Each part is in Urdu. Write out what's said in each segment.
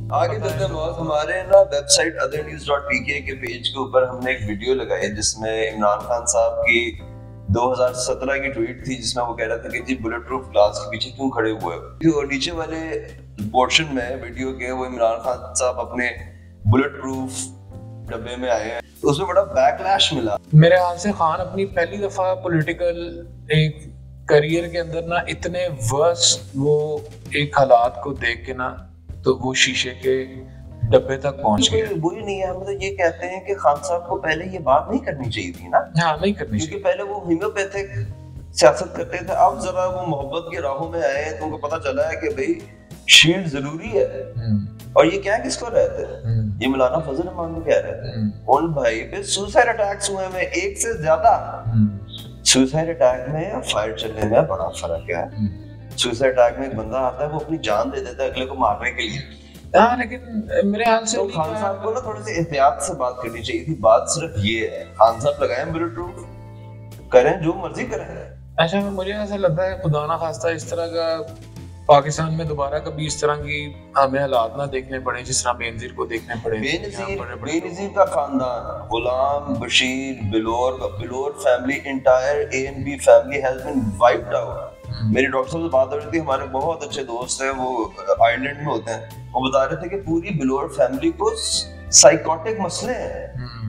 آگے چلتے ہیں بہت ہمارے نا ویب سائٹ othernews.pk کے پیج کے اوپر ہم نے ایک ویڈیو لگائی ہے جس میں عمران خان صاحب کی 2017 کی ٹویٹ تھی جس میں وہ کہہ رہا تھا کہ جی بلٹ پروف گلاس کے پیچھے کیوں کھڑے ہوئے ہو. نیچے والے پورشن میں ویڈیو کے وہ عمران خان صاحب اپنے بلٹ پروف ڈبے میں آئے ہیں تو اس میں بڑا بیک لیش ملا. میرے خیال سے خان اپنی پہلی دفعہ پولیٹیکل ایک کریئر کے اندر نا اتنے ورس وہ ایک حالات کو دیکھ کے نا تو وہ شیشے کے ڈبے تک پہنچ گئے. وہی نہیں ہے, ہم تو یہ کہتے ہیں کہ خان صاحب کو پہلے یہ بات نہیں کرنی چاہیے تھی نا. ہاں نہیں کرنی چاہیے, کیونکہ پہلے وہ ہومیوپیتھک سیاست کرتے تھے, اب ذرا وہ محبت کی راہوں میں آئے ہیں تو ان کو پتہ چلا ہے کہ بھائی شیلڈ ضروری ہے. اور یہ کیا کس کو رہتے ہیں, یہ مولانا فضل الرحمان کو کہہ رہے تھے ان بھائی پہ سوسائڈ اٹیکس ہوئے ہیں ایک سے زیادہ. سوسائڈ اٹیک میں فائر چلنے میں بڑا فرق ہے. سوسائڈ اٹیک میں ایک بندہ آتا ہے وہ اپنی جان دے دیتا ہے اگلے کو مارنے کے لیے. ہاں لیکن میرے خیال سے خان صاحب کو نا تھوڑی سی احتیاط سے بات کرنی چاہیے تھی. بات صرف یہ ہے خان صاحب لگائیں بلٹ پروف کریں جو مرضی کریں. اچھا مجھے ایسا لگتا ہے خدا نہ خواستہ اس طرح کا پاکستان میں دوبارہ کبھی اس طرح کی ہمیں حالات نہ دیکھنے پڑے جس طرح بے نظیر کو دیکھنے پڑے. بے نظیر کا خاندان, Ghulam, Bashir, Bilour family, entire A N B family has been wiped out. میری ڈاکٹر صاحب سے بات ہو رہی تھی, ہمارے بہت اچھے دوست ہیں وہ آئرلینڈ میں ہوتے ہیں, وہ بتا رہے تھے کہ پوری بلور فیملی کو سائیکوٹک مسئلے ہیں.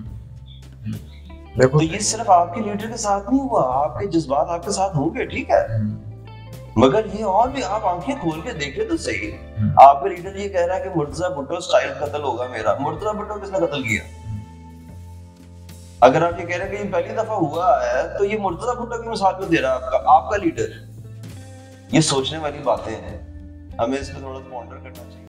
تو یہ صرف آپ کے لیڈر کے ساتھ نہیں ہوا, آپ کے جذبات آپ کے ساتھ ہوں گے ٹھیک ہے, مگر یہ اور بھی آپ آنکھیں کھول کے دیکھیں تو صحیح. آپ کا لیڈر یہ کہہ رہا ہے کہ مرتضی بھٹو سٹائل قتل ہوگا میرا. مرتضی بھٹو کس نے قتل کیا؟ اگر آپ یہ کہہ رہے ہیں کہ یہ پہلی دفعہ ہوا ہے تو یہ مرتضی بھٹو کی مثال میں دے رہا ہے آپ کا لیڈر. یہ سوچنے والی باتیں ہیں, ہمیں اس پہ تھوڑا پونڈر کرنا چاہیے.